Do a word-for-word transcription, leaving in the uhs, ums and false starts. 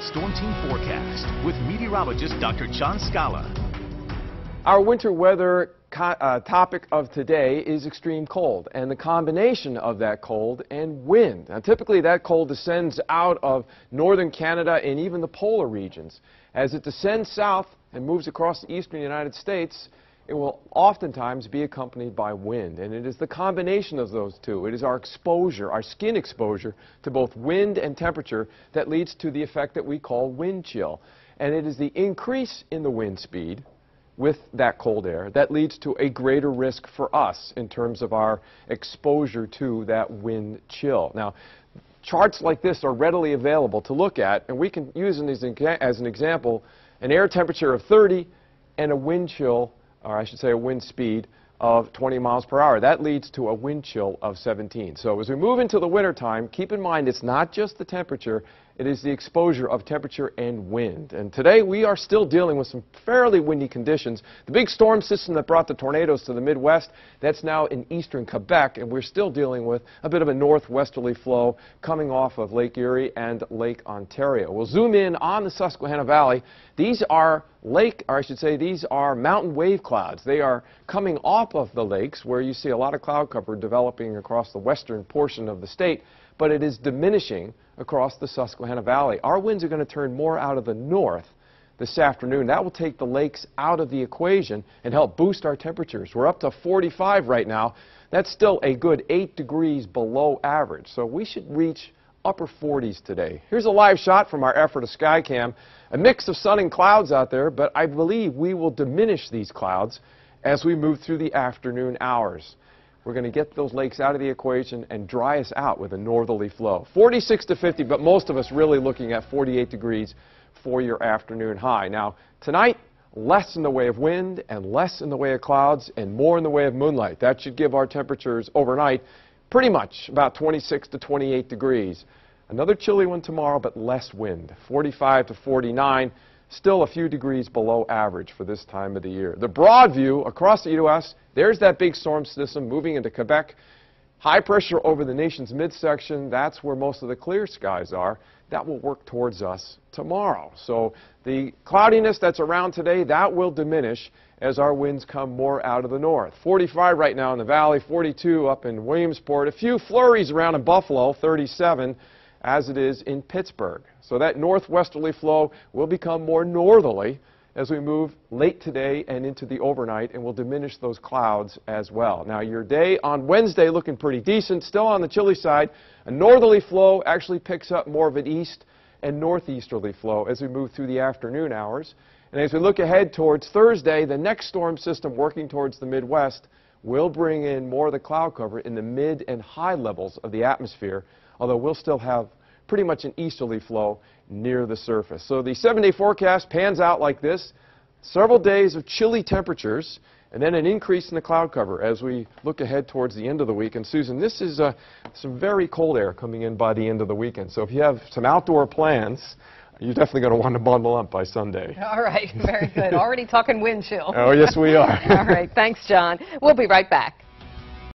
Storm Team Forecast with meteorologist Doctor John Scala. Our winter weather uh, topic of today is extreme cold and the combination of that cold and wind. Now, typically that cold descends out of northern Canada and even the polar regions. As it descends south and moves across the eastern United States, it will oftentimes be accompanied by wind, and it is the combination of those two. It is our exposure, our skin exposure to both wind and temperature that leads to the effect that we call wind chill. And it is the increase in the wind speed with that cold air that leads to a greater risk for us in terms of our exposure to that wind chill. Now, charts like this are readily available to look at, and we can use as an example an air temperature of thirty and a wind chill, or I should say a wind speed of twenty miles per hour. That leads to a wind chill of seventeen. So as we move into the winter time, keep in mind it's not just the temperature, it is the exposure of temperature and wind. And today we are still dealing with some fairly windy conditions. The big storm system that brought the tornadoes to the Midwest, that's now in eastern Quebec, and we're still dealing with a bit of a northwesterly flow coming off of Lake Erie and Lake Ontario. We'll zoom in on the Susquehanna Valley. These are lake, or I should say these are mountain wave clouds. They are coming off of the lakes where you see a lot of cloud cover developing across the western portion of the state, but it is diminishing across the Susquehanna Valley. Our winds are going to turn more out of the north this afternoon. That will take the lakes out of the equation and help boost our temperatures. We're up to forty-five right now. That's still a good eight degrees below average, so we should reach upper forties today. Here's a live shot from our Ephrata Skycam. A mix of sun and clouds out there, but I believe we will diminish these clouds as we move through the afternoon hours. We're going to get those lakes out of the equation and dry us out with a northerly flow. forty-six to fifty, but most of us really looking at forty-eight degrees for your afternoon high. Now, tonight, less in the way of wind and less in the way of clouds and more in the way of moonlight. That should give our temperatures overnight pretty much about twenty-six to twenty-eight degrees. Another chilly one tomorrow, but less wind, forty-five to forty-nine. Still a few degrees below average for this time of the year. The broad view across the U S, there's that big storm system moving into Quebec. High pressure over the nation's midsection. That's where most of the clear skies are. That will work towards us tomorrow. So the cloudiness that's around today, that will diminish as our winds come more out of the north. forty-five right now in the valley, forty-two up in Williamsport. A few flurries around in Buffalo, thirty-seven. As it is in Pittsburgh. So that northwesterly flow will become more northerly as we move late today and into the overnight, and will diminish those clouds as well. Now, your day on Wednesday looking pretty decent, still on the chilly side. A northerly flow actually picks up more of an east and northeasterly flow as we move through the afternoon hours. And as we look ahead towards Thursday, the next storm system working towards the Midwest will bring in more of the cloud cover in the mid and high levels of the atmosphere, although we'll still have pretty much an easterly flow near the surface. So the seven-day forecast pans out like this. Several days of chilly temperatures, and then an increase in the cloud cover as we look ahead towards the end of the week. And Susan, this is uh, some very cold air coming in by the end of the weekend. So if you have some outdoor plans, you're definitely going to want to bundle up by Sunday. All right, very good. Already talking wind chill. Oh, yes, we are. All right, thanks, John. We'll be right back.